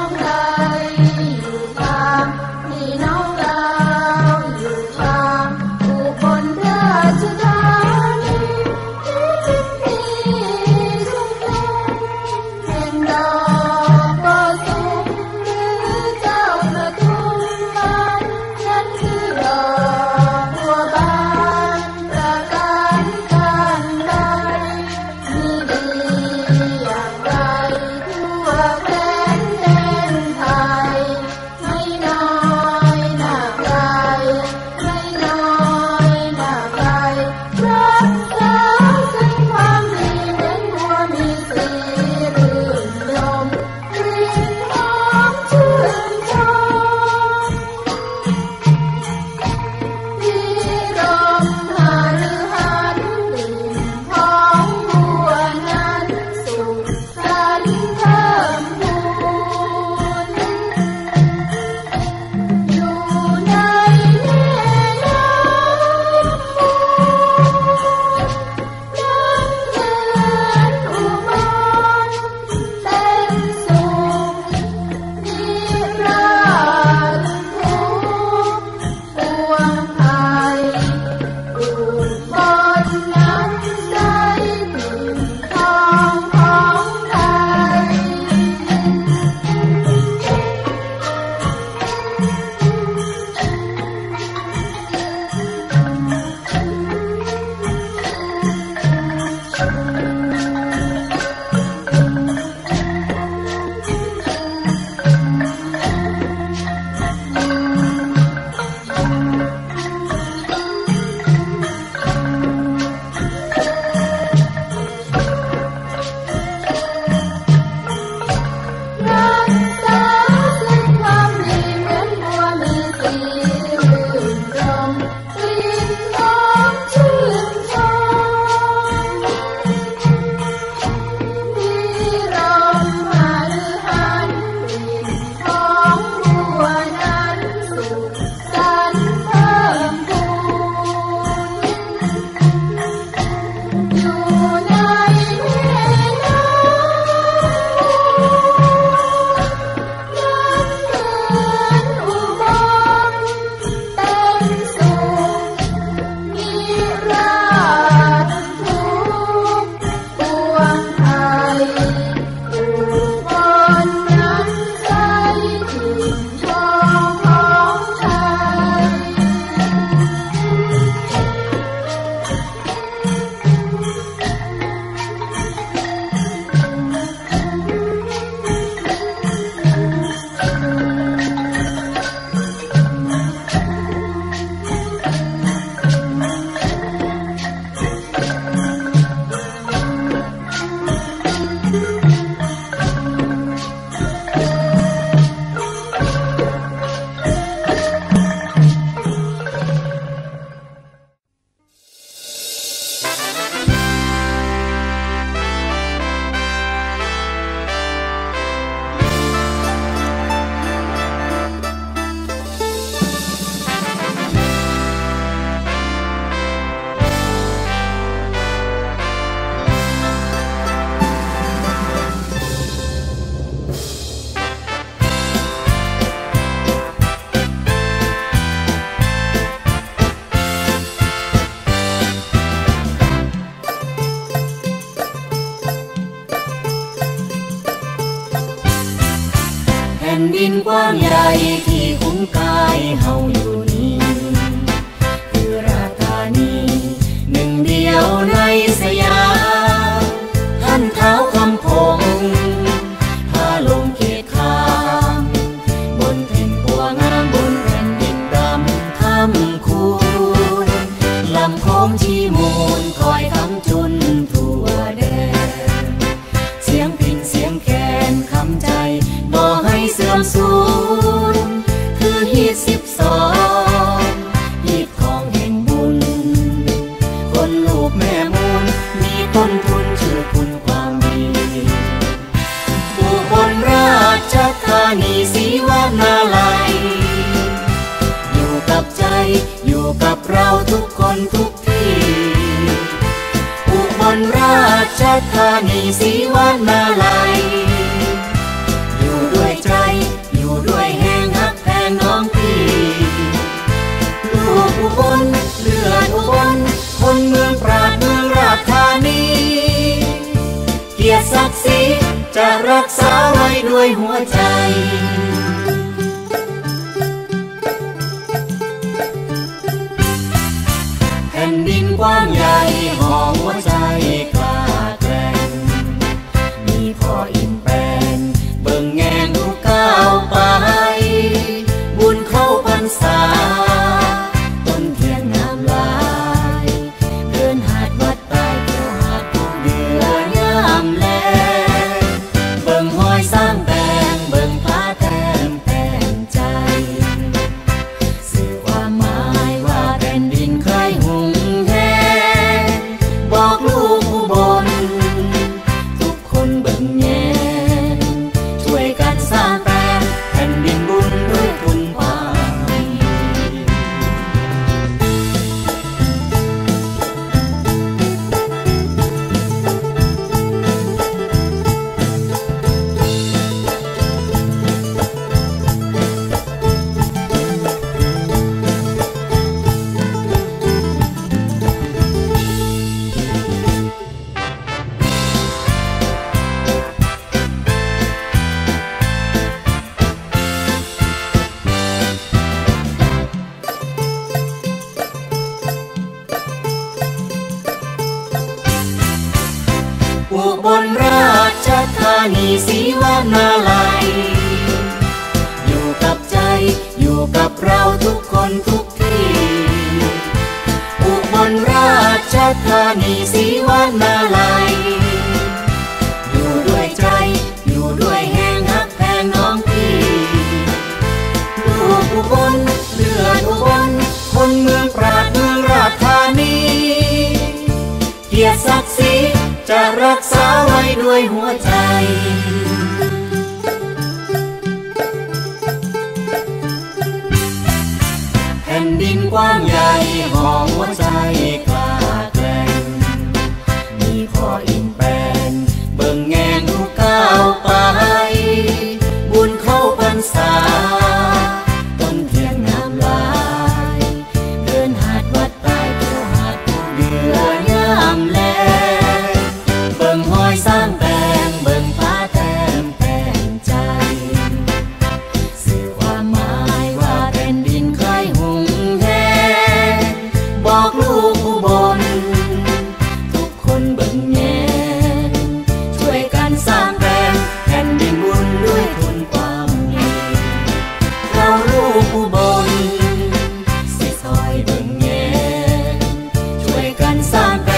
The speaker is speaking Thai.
นดินกว้างใหญ่ที่คุ้มกายเฮาอยู่นี้คือราชธานีหนึ่งเดียวในสยามท่านเท้าคำพงพาลงเขตขามบนแผ่นบัวงามบนแผ่นดินดำคำคูนลำโค้งที่มูลคอยคำจุนทั่วแดนเสียงพินเสียงแคนคำใจบ่ให้เสื่อมสูญคือฮีด12ฮีดของแห่งบุญคนลูกแม่มูลมีต้นทุนชื่อคุณความดีอุบลราชธานีศรีวนาลัยอยู่กับใจอยู่กับเราทุกคนทุกที่อุบลราชธานีศรีวนาลัยอยู่ด้วยใจด้วยหัวใจแผ่นดินกว้างใหญ่ห่อหัวใจกล้าแกร่งมีพ่ออินแปลงเบิ่งแงนทุกก้าวไปบุญเข้าพรรษาต้นเทียนงามลายเดินหาดวัดใต้เที่ยวหาดผู้เดือยามแลเบิ่งห้อยสร้างแปลงเบิ่งพระแต้มแต่งใจสื่อความหมายว่าแผ่นดินใครหุงแห้งบอกลูกผู้บนทุกคนเบิ่งแยงช่วยกันสร้างแปลงแผ่นดินบุญด้วยทุนความอุบลราชธานีศรีวนาลัยอยู่กับใจอยู่กับเราทุกคนทุกที่อุบลราชธานีศรีวนาลัยอยู่ด้วยใจอยู่ด้วยแห่งฮักแพงน้องพี่ลูกอุบลเลือดอุบลคนเมืองปราดเมืองราชธานีเกียรติศักดิ์ศรีจะรักษาไว้ด้วยหัวใจแผ่นดินกว้างใหญ่ห่อหัวใจกล้าแกร่งมีพ่ออินแปลงเบิ่งแงนทุกก้าวไปบุญเข้าพรรษาต้นเทียนงามลายเดินหาดวัดใต้เที่ยวหาดผู้เดือยามแลเบิ่งห้อยสร้างแปลงเบิ่งพระแต้มแต่งใจสื่อความหมายว่าแผ่นดินใครหุงแห้งบอกลูกผู้บนทุกคนเบิ่งแยงช่วยกันสร้างแปลงแผ่นดินบุญด้วยทุนความดีเราลูกผู้บนสิซอยเบิ่งแยงช่วยกันสร้าง